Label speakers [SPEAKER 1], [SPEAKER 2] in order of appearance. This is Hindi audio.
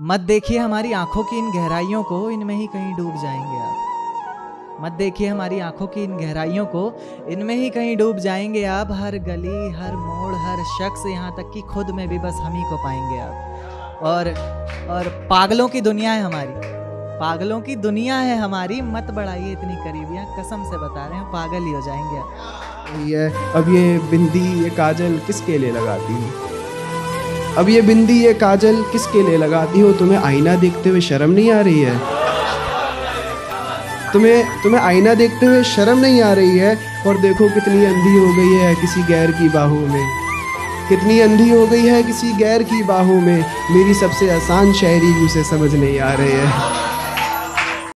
[SPEAKER 1] मत देखिए हमारी आंखों की इन गहराइयों को, इनमें ही कहीं डूब जाएंगे आप। मत देखिए हमारी आंखों की इन गहराइयों को, इनमें ही कहीं डूब जाएंगे आप। हर गली, हर मोड़, हर शख्स, यहाँ तक कि खुद में भी बस हम ही को पाएंगे आप। और पागलों की दुनिया है हमारी, पागलों की दुनिया है हमारी। मत बढ़ाइए इतनी करीबियाँ, कसम से बता रहे हैं पागल ही हो जाएंगे आप।
[SPEAKER 2] अब ये बिंदी ये काजल किसके लिए लगाती हो? अब ये बिंदी ये काजल किसके लिए लगाती हो? तुम्हें आईना देखते हुए शर्म नहीं आ रही है? तुम्हें आईना देखते हुए शर्म नहीं आ रही है? और देखो कितनी अंधी हो गई है किसी गैर की बाहों में, कितनी अंधी हो गई है किसी गैर की बाहों में। मेरी सबसे आसान शायरी भी उसे समझ नहीं आ रही है।